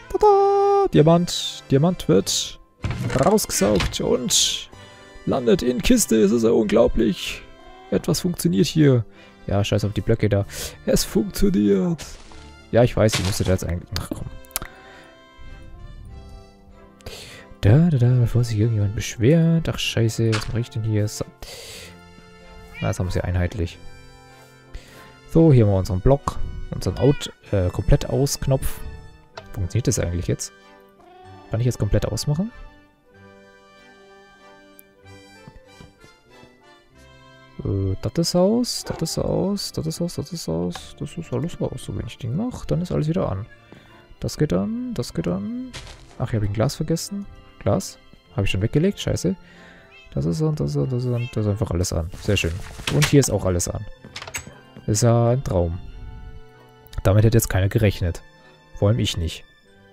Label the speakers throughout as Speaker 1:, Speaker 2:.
Speaker 1: Tada! Diamant. Diamant wird rausgesaugt und landet in Kiste. Es ist ja unglaublich. Etwas funktioniert hier. Ja, scheiß auf die Blöcke da. Es funktioniert. Ja, ich weiß, ich müsste da jetzt eigentlich... Ach komm. Bevor sich irgendjemand beschwert. Ach, scheiße, was mache ich denn hier? So. Na, jetzt haben wir es ja einheitlich. So, hier haben wir unseren Block. Unseren komplett aus Knopf. Funktioniert das eigentlich jetzt? Kann ich jetzt komplett ausmachen? Das ist aus, das ist aus, das ist aus, das ist aus. Das ist alles aus. So, wenn ich den mache, dann ist alles wieder an. Das geht an, das geht an. Ach, hier habe ich ein Glas vergessen. Glas? Habe ich schon weggelegt? Scheiße. Das ist an, das ist an, das ist an. Das ist einfach alles an. Sehr schön. Und hier ist auch alles an. Ist ja ein Traum. Damit hätte jetzt keiner gerechnet. Vor allem ich nicht.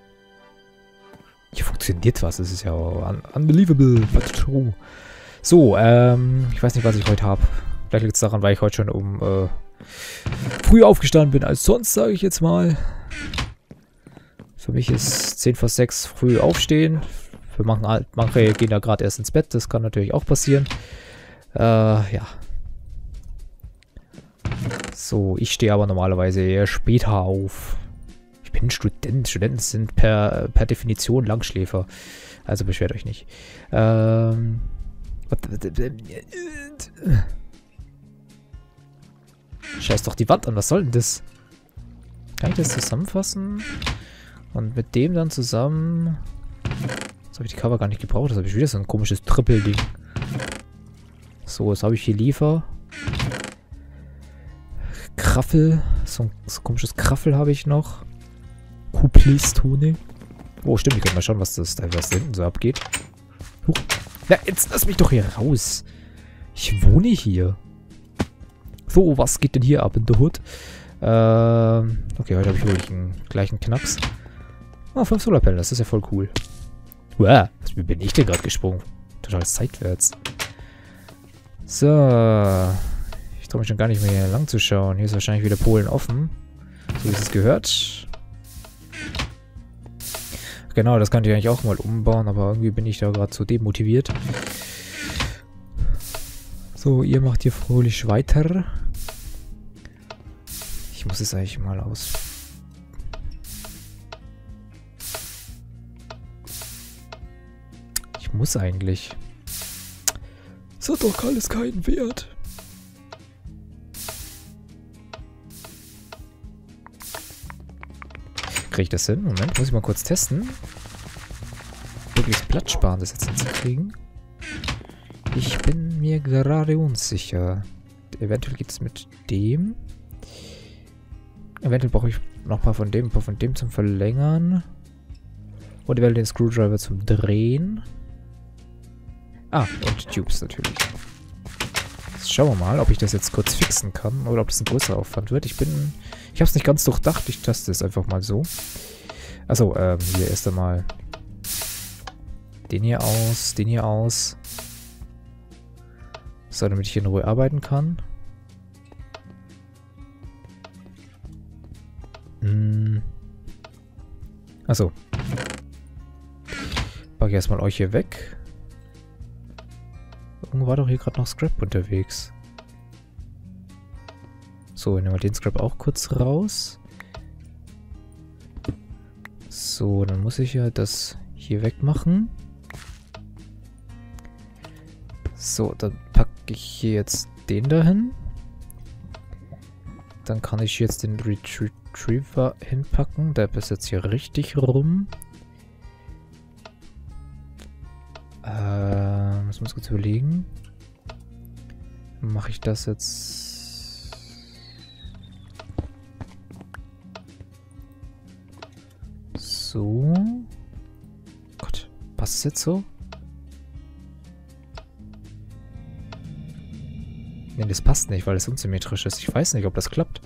Speaker 1: Hier funktioniert was. Das ist ja unbelievable, but true. So, ich weiß nicht, was ich heute habe. Vielleicht liegt es daran, weil ich heute schon früh aufgestanden bin als sonst, sage ich jetzt mal. Für mich ist 10 vor 6 früh aufstehen. Für manche gehen da gerade erst ins Bett. Das kann natürlich auch passieren. Ja. So, ich stehe aber normalerweise eher später auf. Ich bin Student. Studenten sind per Definition Langschläfer. Also beschwert euch nicht. Scheiß doch die Wand an. Was soll denn das? Kann ich das zusammenfassen? Und mit dem dann zusammen... Jetzt habe ich die Cover gar nicht gebraucht. Das habe ich wieder so ein komisches Triple-Ding. So, jetzt habe ich hier Liefer. Kraffel. So ein komisches Kraffel habe ich noch. Couplistone. Oh, stimmt. Wir können mal schauen, was da hinten so abgeht. Huch. Na, jetzt lass mich doch hier raus. Ich wohne hier. So, was geht denn hier ab in der Hood? Okay, heute habe ich wirklich einen gleichen Knacks. Ah, 5 Solarpanels, das ist ja voll cool. Wow, wie bin ich denn gerade gesprungen? Total seitwärts. So. Ich traue mich schon gar nicht mehr hier lang zu schauen. Hier ist wahrscheinlich wieder Polen offen. So wie es gehört. Genau, das könnte ich eigentlich auch mal umbauen, aber irgendwie bin ich da gerade so demotiviert. So, ihr macht hier fröhlich weiter. Ich muss es eigentlich mal aus... Ich muss eigentlich. Das hat doch alles keinen Wert. Kriege ich das hin? Moment, muss ich mal kurz testen. Wirklich platzsparend, das jetzt hinzukriegen. Ich bin mir gerade unsicher. Eventuell geht es mit dem. Eventuell brauche ich noch ein paar von dem zum Verlängern. Und eventuell den Screwdriver zum Drehen. Ah, und Tubes natürlich. Jetzt schauen wir mal, ob ich das jetzt kurz fixen kann oder ob das ein größerer Aufwand wird. Ich habe es nicht ganz durchdacht. Ich teste es einfach mal so. Achso, hier erst einmal den hier aus. So, damit ich hier in Ruhe arbeiten kann. Achso. Packe ich erstmal euch hier weg. Irgendwo war doch hier gerade noch Scrap unterwegs. So, nehmen wir den Scrap auch kurz raus. So, dann muss ich ja das hier wegmachen. So, dann packe ich hier jetzt den dahin. Dann kann ich jetzt den Retriever hinpacken. Der ist jetzt hier richtig rum. Das muss ich kurz überlegen. Mache ich das jetzt... So. Gott, passt es jetzt so? Ne, das passt nicht, weil es unsymmetrisch ist. Ich weiß nicht, ob das klappt.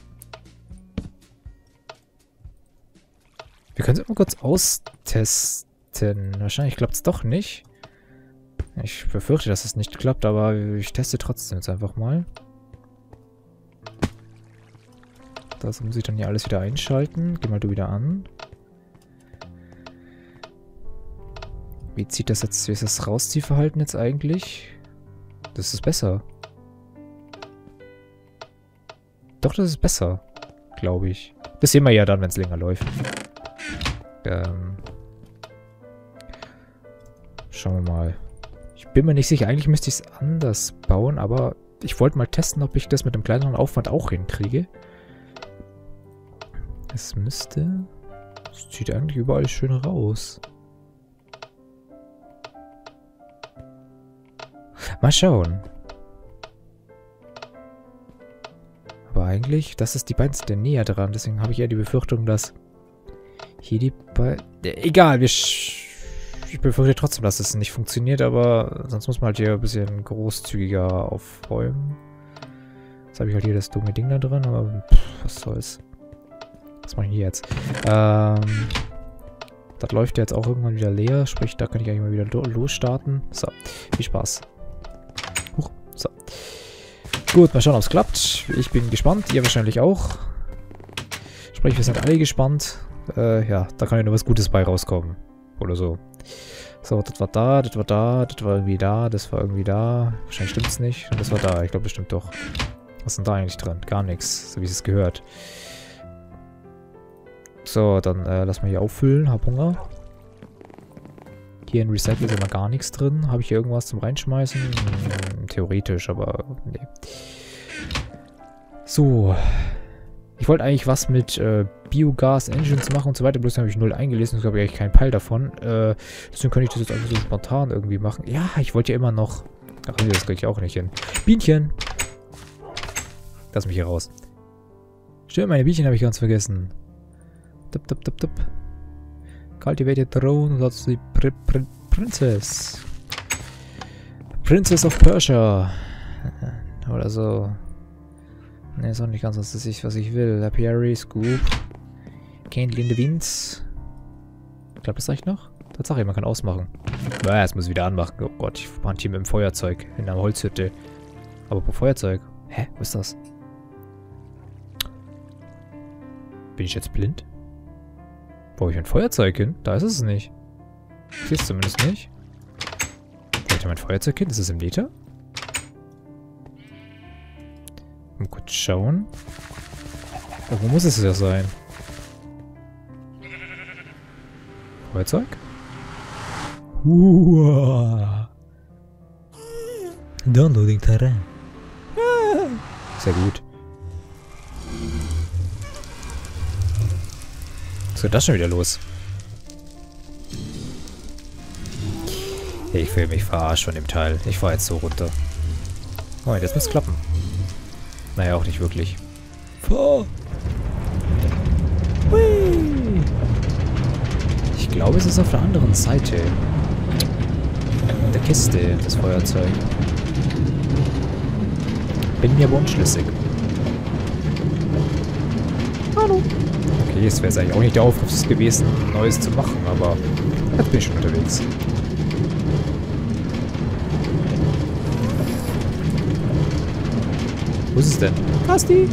Speaker 1: Wir können es mal kurz austesten. Wahrscheinlich klappt es doch nicht. Ich befürchte, dass es nicht klappt, aber ich teste trotzdem jetzt einfach mal. Das muss ich dann hier alles wieder einschalten. Geh mal du wieder an. Wie zieht das jetzt, wie ist das Rausziehverhalten jetzt eigentlich? Das ist besser. Doch, das ist besser. Glaube ich. Das sehen wir ja dann, wenn es länger läuft. Schauen wir mal. Ich bin mir nicht sicher. Eigentlich müsste ich es anders bauen, aber ich wollte mal testen, ob ich das mit einem kleineren Aufwand auch hinkriege. Es müsste... Es sieht eigentlich überall schön raus. Mal schauen. Aber eigentlich, das ist die beiden sind ja näher dran. Deswegen habe ich eher die Befürchtung, dass hier die beiden... Egal, ich befürchte trotzdem, dass es nicht funktioniert, aber sonst muss man halt hier ein bisschen großzügiger aufräumen. Jetzt habe ich halt hier das dumme Ding da drin, aber was soll's. Was mache ich hier jetzt? Das läuft ja jetzt auch irgendwann wieder leer, sprich, da kann ich eigentlich mal wieder losstarten. So, viel Spaß. Huch, so. Gut, mal schauen, ob es klappt. Ich bin gespannt, ihr wahrscheinlich auch. Sprich, wir sind alle gespannt. Ja, da kann ja nur was Gutes bei rauskommen. Oder so. So, das war da, das war da, das war irgendwie da, das war irgendwie da. Wahrscheinlich stimmt es nicht. Und das war da, ich glaube, das stimmt doch. Was ist denn da eigentlich drin? Gar nichts, so wie es gehört. So, dann lass mal hier auffüllen. Hab Hunger. Hier in Recycle ist immer gar nichts drin. Habe ich hier irgendwas zum Reinschmeißen? Theoretisch, aber nee. So. Ich wollte eigentlich was mit Biogas-Engines machen und so weiter, bloß habe ich 0 eingelesen, deshalb habe ich eigentlich keinen Peil davon. Deswegen könnte ich das jetzt einfach so spontan irgendwie machen. Ja, ich wollte ja immer noch... Ach nee, das kriege ich auch nicht hin. Bienchen! Lass mich hier raus. Stimmt, meine Bienchen habe ich ganz vergessen. Tup, tup, tup, tup. Cultivated Throne, that's the Princess. Princess of Persia. Oder so. Ne, ist auch nicht ganz das, was ich will. Apiary, Scoop. Candle in the Winds. Klappt das eigentlich noch? Tatsache, man kann ausmachen. Naja, jetzt muss ich wieder anmachen. Oh Gott, ich brand hier mit dem Feuerzeug in einer Holzhütte. Aber pro Feuerzeug? Hä? Wo ist das? Bin ich jetzt blind? Wo habe ich ein Feuerzeug hin? Da ist es nicht. Ich sehe es zumindest nicht. Wo habe ich mein Feuerzeug hin? Ist es im Liter? Mal kurz schauen. Wo muss es ja sein? Feuerzeug? Downloading Terrain. Sehr gut. Was geht das schon wieder los? Ich fühle mich verarscht von dem Teil. Ich fahre jetzt so runter. Moment, jetzt muss es klappen. Naja, auch nicht wirklich. Fahr! Hui! Ich glaube, es ist auf der anderen Seite. In der Kiste, das Feuerzeug. Bin mir aber unschlüssig. Hallo! Okay, es wäre eigentlich auch nicht der Aufruf gewesen, Neues zu machen, aber jetzt bin ich schon unterwegs. Wo ist es denn? Basti!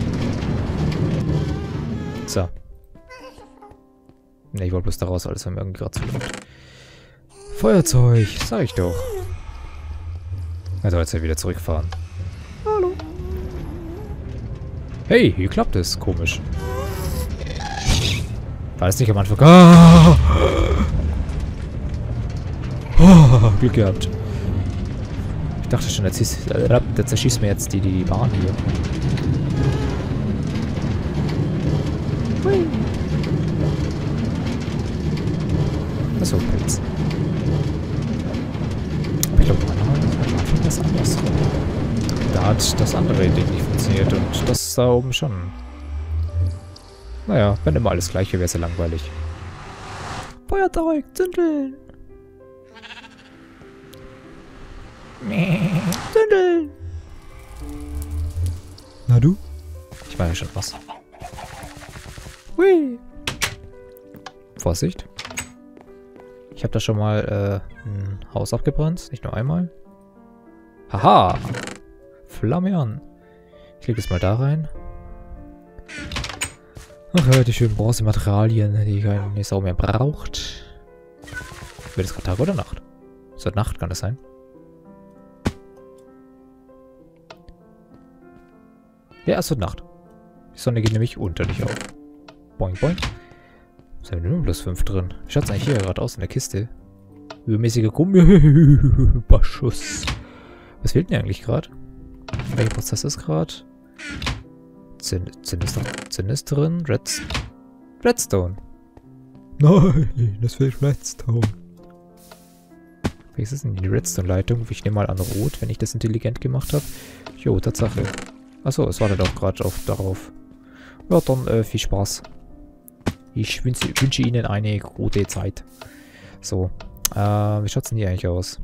Speaker 1: So. Ne, ich wollte bloß da raus, alles war mir irgendwie gerade zu laut. Feuerzeug, sag ich doch. Also jetzt wieder zurückfahren. Hallo. Hey, hier klappt es. Komisch. War das nicht am Anfang? Ah! Oh, Glück gehabt. Ich dachte schon, der zerschießt mir jetzt die Bahn hier. Hui. Das ist Pilz. Aber ich glaube, am Anfang das andersrum. Da hat das andere Ding nicht funktioniert und das da oben schon. Naja, wenn immer alles gleich wäre, wäre es ja langweilig. Feuerzeug, zündeln! Zündeln! Na du? Ich mache ja schon was. Hui! Vorsicht. Ich habe da schon mal ein Haus abgebrannt, nicht nur einmal. Haha! Flamme an. Ich lege es mal da rein. Ach ja, die schönen Bronzematerialien, die keine Sau mehr braucht. Wird es gerade Tag oder Nacht? Es wird Nacht, kann das sein? Ja, es wird Nacht. Die Sonne geht nämlich unter, nicht auf. Boing, boing. Was haben wir denn nur plus 5 drin? Wie schaut es eigentlich hier gerade aus in der Kiste? Übermäßige Gummibaschuss. Was fehlt denn eigentlich gerade? Welcher Prozess ist gerade? Zinn ist drin. Redstone. Nein, das fehlt Redstone. Welches ist denn die Redstone-Leitung? Ich nehme mal an Rot, wenn ich das intelligent gemacht habe. Jo, Tatsache. Achso, es wartet auch gerade darauf. Ja, dann viel Spaß. Ich wünsche Ihnen eine gute Zeit. So. Wie schaut es denn hier eigentlich aus?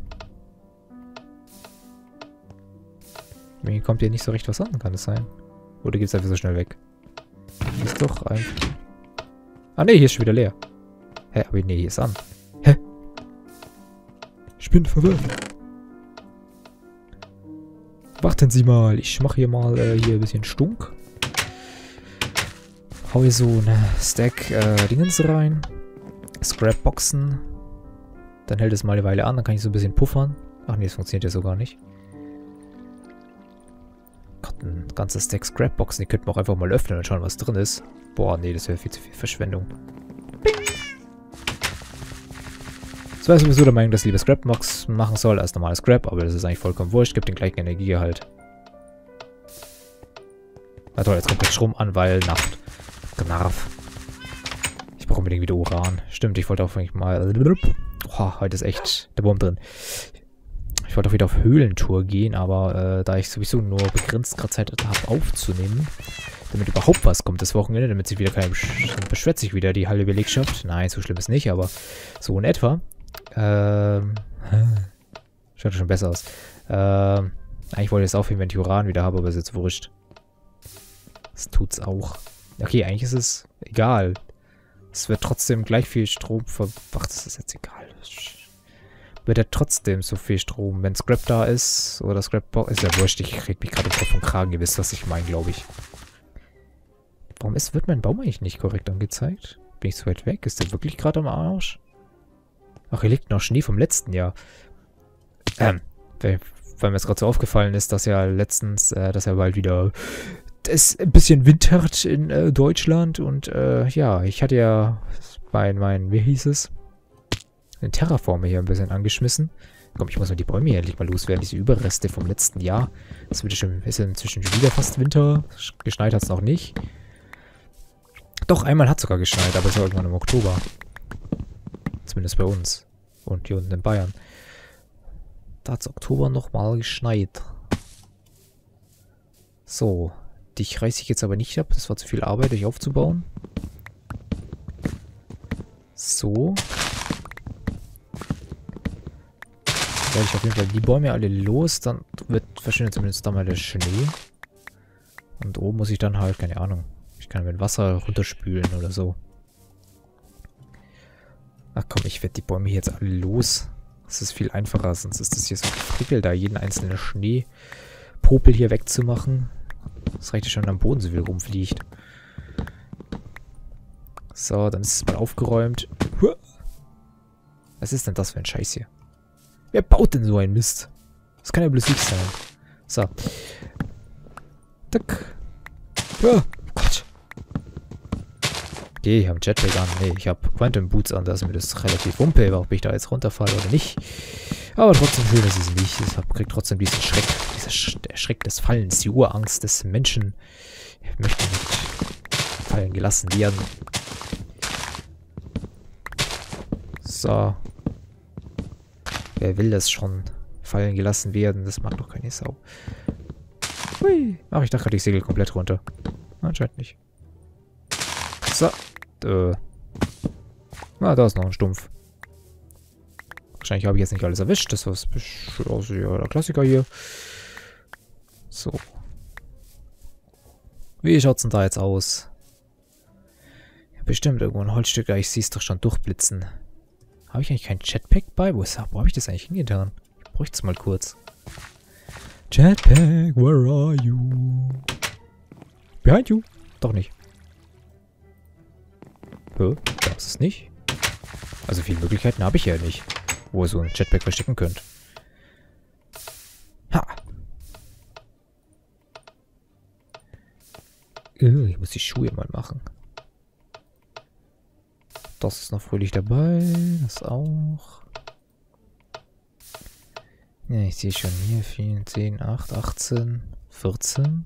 Speaker 1: Mir kommt hier nicht so recht was an, kann es sein? Oder geht es einfach so schnell weg? Ist doch einfach... Ah ne, hier ist schon wieder leer. Hä, aber nee, hier ist an. Hä? Ich bin verwirrt. Warten Sie mal, ich mache hier mal hier ein bisschen Stunk. Hau hier so eine Stack Dingens rein. Scrapboxen. Dann hält es mal eine Weile an, dann kann ich so ein bisschen puffern. Ach nee, das funktioniert ja so gar nicht. Gott, ein ganzes Stack Scrapboxen, die könnten wir auch einfach mal öffnen und schauen, was drin ist. Boah, nee, das wäre viel zu viel Verschwendung. Bing. Das war sowieso der Meinung, dass ich lieber Scrapbox machen soll als normales Scrap, aber das ist eigentlich vollkommen wurscht, gibt den gleichen Energiegehalt. Na toll, jetzt kommt der Strom an, weil Nacht. Gnarf. Ich brauche unbedingt wieder Uran. Stimmt, ich wollte auch eigentlich mal... Oh, heute ist echt der Wurm drin. Ich wollte auch wieder auf Höhlentour gehen, aber da ich sowieso nur begrenzt gerade Zeit habe aufzunehmen, damit überhaupt was kommt das Wochenende, damit sich wieder keiner beschwert sich wieder die halbe Belegschaft. Nein, so schlimm ist nicht, aber so in etwa. Schaut schon besser aus. Eigentlich wollte ich es aufheben, wenn ich Uran wieder habe, aber ist jetzt wurscht. Das tut's auch. Okay, eigentlich ist es egal. Es wird trotzdem gleich viel Strom verbracht. Das ist jetzt egal. Wird ja trotzdem so viel Strom. Wenn Scrap da ist, oder Scrapbox, ist ja wurscht. Ich rede mich gerade im Kopf und Kragen. Ihr wisst, was ich meine, glaube ich. Warum wird mein Baum eigentlich nicht korrekt angezeigt? Bin ich so weit weg? Ist der wirklich gerade am Arsch? Ach, hier liegt noch Schnee vom letzten Jahr. Weil mir jetzt gerade so aufgefallen ist, dass ja letztens, dass ja bald wieder es ein bisschen wintert in Deutschland. Und ja, ich hatte ja wie hieß es? Den Terraformer hier ein bisschen angeschmissen. Komm, ich muss mal die Bäume hier endlich mal loswerden. Diese Überreste vom letzten Jahr. Das ist ja inzwischen schon wieder fast Winter. Geschneit hat es noch nicht. Doch, einmal hat es sogar geschneit, aber es war irgendwann im Oktober. Zumindest bei uns. Und hier unten in Bayern. Da hat es Oktober nochmal geschneit. So. Dich reiße ich jetzt aber nicht ab. Das war zu viel Arbeit, euch aufzubauen. So. Werde ich auf jeden Fall die Bäume alle los. Dann verschwindet zumindest da mal der Schnee. Und oben muss ich dann halt, keine Ahnung. Ich kann mit Wasser runterspülen oder so. Ach komm, ich werde die Bäume hier jetzt alle los. Das ist viel einfacher, sonst ist das hier so gefrickelt, da jeden einzelnen Schneepopel hier wegzumachen. Das reicht ja schon, wenn am Boden so viel rumfliegt. So, dann ist es mal aufgeräumt. Was ist denn das für ein Scheiß hier? Wer baut denn so einen Mist? Das kann ja bloß ich sein. So. Tack. Ja, Gott. Okay, ich habe Jetpack an. Nee, ich habe Quantum Boots an. Da ist mir das relativ wumpe, ob ich da jetzt runterfalle oder nicht. Aber trotzdem schön ist es nicht. Ich kriege trotzdem diesen Schreck. Der Schreck des Fallens. Die Urangst des Menschen. Ich möchte nicht fallen gelassen werden. So. Wer will das schon fallen gelassen werden? Das mag doch keine Sau. Hui. Ach, ich dachte gerade, ich segel komplett runter. Anscheinend nicht. So. Na, da ist noch ein Stumpf. Wahrscheinlich habe ich jetzt nicht alles erwischt. Das war der Klassiker hier. So. Wie schaut's denn da jetzt aus? Ja, bestimmt irgendwo ein Holzstück. Ich sehe es doch schon durchblitzen. Habe ich eigentlich kein Jetpack bei? Wo habe ich das eigentlich hingetan? Ich bräuchte es mal kurz. Jetpack, where are you? Behind you. Doch nicht. Da ist es nicht. Also viele Möglichkeiten habe ich ja nicht. wo ihr so ein Jetpack verstecken könnt. Ha! Ich muss die Schuhe mal machen. Das ist noch fröhlich dabei. Das auch. Ja, ich sehe schon hier 4, 10, 8, 18, 14.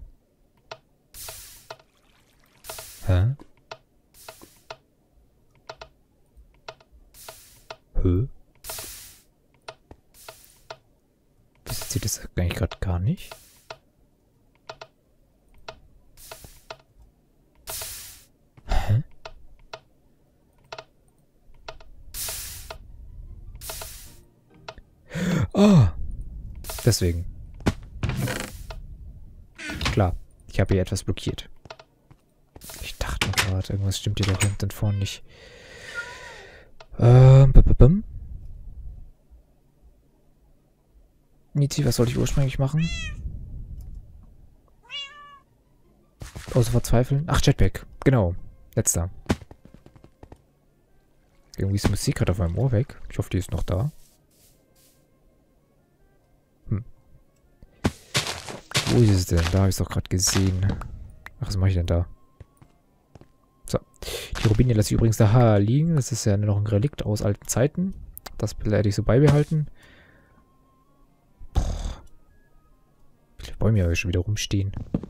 Speaker 1: Hä? Wieso sieht das eigentlich gerade gar nicht? Hä? Oh! Deswegen. Klar, ich habe hier etwas blockiert. Ich dachte gerade, irgendwas stimmt hier doch hinten vorne nicht. Mizi, was sollte ich ursprünglich machen? Außer verzweifeln? Ach, Jetpack. Genau. Letzter. Irgendwie ist die Musik gerade auf meinem Ohr weg. Ich hoffe, die ist noch da. Wo ist es denn? Da habe ich es doch gerade gesehen. Ach, was mache ich denn da? So. Die Rubine lasse ich übrigens da liegen. Das ist ja noch ein Relikt aus alten Zeiten. Das werde ich so beibehalten. Wie viele Bäume habe ich schon wieder rumstehen?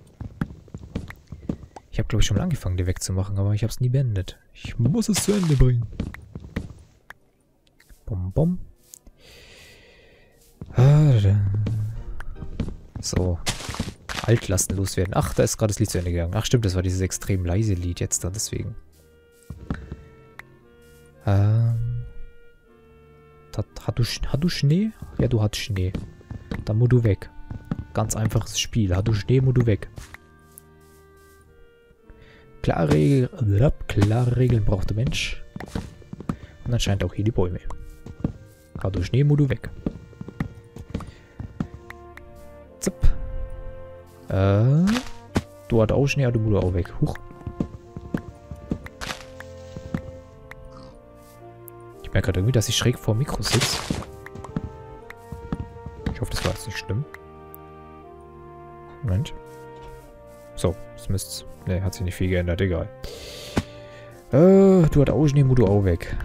Speaker 1: Ich habe, glaube ich, schon mal angefangen, die wegzumachen, aber ich habe es nie beendet. Ich muss es zu Ende bringen. Bom, bom. So. Altlasten loswerden. Ach, da ist gerade das Lied zu Ende gegangen. Ach, stimmt, das war dieses extrem leise Lied jetzt da, deswegen. Hat du Schnee? Ja, du hast Schnee. Dann musst du weg. Ganz einfaches Spiel. Hat du Schnee, musst du weg. Klare Regeln braucht der Mensch. Und anscheinend auch hier die Bäume. Hat du Schnee, musst du weg. Zip. Du hast auch Schnee, aber du musst auch weg. Huch. Ich merke gerade irgendwie, dass ich schräg vor dem Mikro sitze. Ich hoffe, das war jetzt nicht schlimm. Moment. So, das müsste... Ne, hat sich nicht viel geändert, egal. Du hast auch Schnee, musst du auch weg.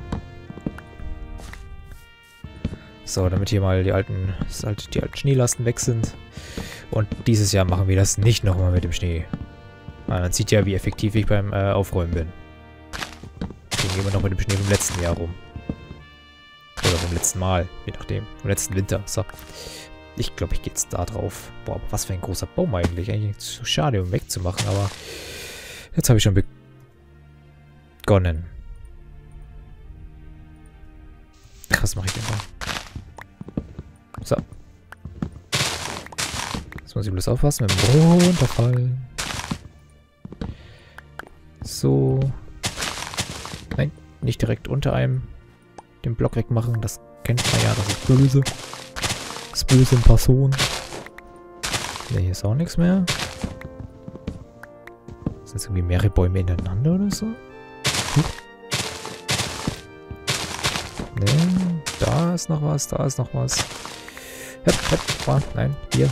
Speaker 1: So, damit hier mal die alten Schneelasten weg sind. Und dieses Jahr machen wir das nicht nochmal mit dem Schnee. Man sieht ja, wie effektiv ich beim Aufräumen bin. Deswegen gehen wir noch mit dem Schnee vom letzten Jahr rum. Oder vom letzten Mal, je nachdem. Vom letzten Winter. So. Ich glaube, ich gehe jetzt da drauf. Boah, aber was für ein großer Baum eigentlich. Eigentlich zu schade, um wegzumachen, aber jetzt habe ich schon begonnen. Ach, was mache ich denn da? So. Jetzt muss ich bloß aufpassen mit dem Runterfallen. So. Nein, nicht direkt unter einem den Block wegmachen. Das kennt man ja, das ist böse. Das ist böse in Person. Ne, hier ist auch nichts mehr. Sind es irgendwie mehrere Bäume ineinander oder so? Ne, da ist noch was, da ist noch was. Nein, hier,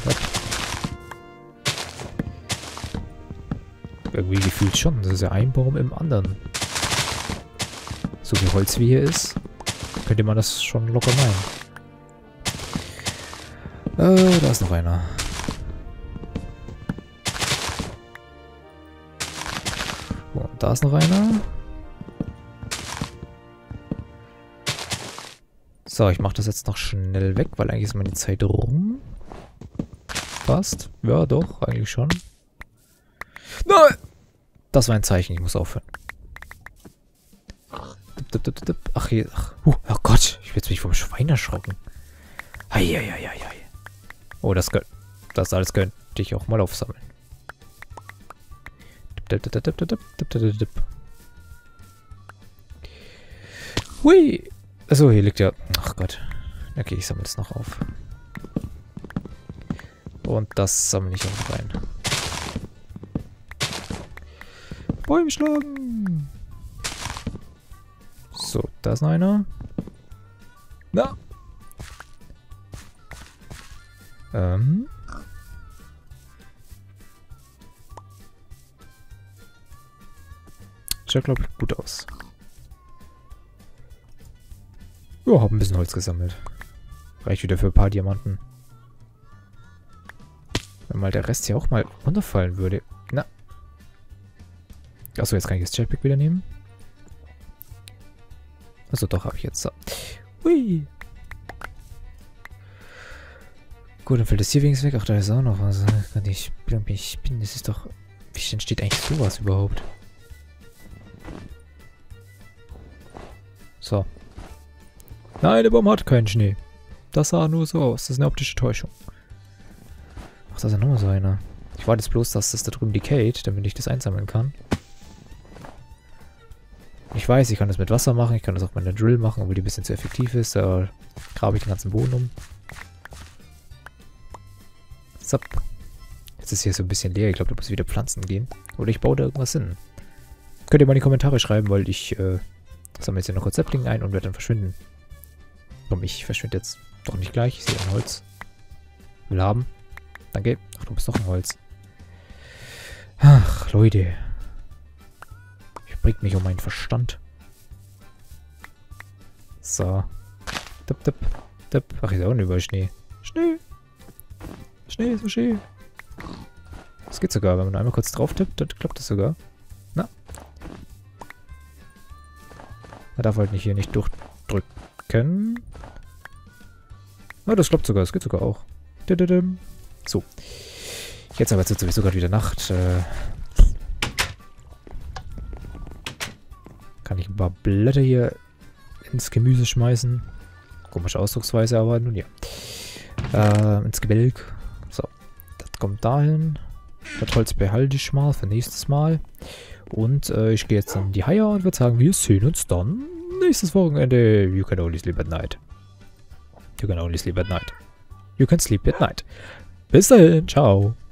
Speaker 1: irgendwie gefühlt schon. Das ist ja ein Baum im anderen. So wie Holz wie hier ist, könnte man das schon locker meinen. Da ist noch einer. Und da ist noch einer. So, ich mache das jetzt noch schnell weg, weil eigentlich ist meine Zeit rum. Fast. Ja, doch, eigentlich schon. Nein! Das war ein Zeichen, ich muss aufhören. Ach, hier. Ach, oh Gott, ich will jetzt mich vom Schwein erschrocken. Eieieiei. Oh, das alles könnte ich auch mal aufsammeln. Hui! Achso, hier liegt ja... Ach Gott. Okay, ich sammle es noch auf. Und das sammle ich auch rein. Bäume schlagen! So, da ist noch einer. Na. Schaut, glaube ich, gut aus. Ja, hab ein bisschen Holz gesammelt. Reicht wieder für ein paar Diamanten. Wenn mal der Rest hier auch mal runterfallen würde. Na. Achso, jetzt kann ich das Jetpack wieder nehmen. Achso, doch, habe ich jetzt. So. Hui. Gut, dann fällt das hier wenigstens weg. Ach, da ist auch noch was. Ich bin, das ist doch... Wie entsteht eigentlich sowas überhaupt? So. Nein, der Baum hat keinen Schnee. Das sah nur so aus. Das ist eine optische Täuschung. Ach, da ist ja nochmal so einer. Ich warte jetzt bloß, dass das da drüben decayt, damit ich das einsammeln kann. Ich weiß, ich kann das mit Wasser machen. Ich kann das auch mit einer Drill machen, obwohl die ein bisschen zu effektiv ist. Da grabe ich den ganzen Boden um. So. Jetzt ist hier so ein bisschen leer. Ich glaube, da muss wieder Pflanzen gehen. Oder ich baue da irgendwas hin. Könnt ihr mal in die Kommentare schreiben, weil ich sammle jetzt hier noch kurz Sapling ein und werde dann verschwinden. Komm, ich verschwinde jetzt doch nicht gleich. Ich sehe ein Holz. Will haben. Danke. Ach, du bist doch ein Holz. Ach, Leute. Ich bringt mich um meinen Verstand. So. Tipp, tipp, tipp. Ach, ist auch nicht über Schnee. Schnee. Schnee ist so schön. Das geht sogar, wenn man einmal kurz drauf tippt, dann klappt das sogar. Na. Man darf halt hier nicht durchdrücken. Na, das klappt sogar, das geht sogar auch. So. Jetzt aber wird sowieso gerade wieder Nacht. Kann ich ein paar Blätter hier ins Gemüse schmeißen. Komische Ausdrucksweise, aber nun ja. Ins Gebälk. So. Das kommt dahin. Das Holz behalte ich mal für nächstes Mal. Und ich gehe jetzt in die Haie und würde sagen, wir sehen uns dann nächstes Wochenende. You can only sleep at night. You can only sleep at night. You can sleep at night. Bis dahin. Ciao.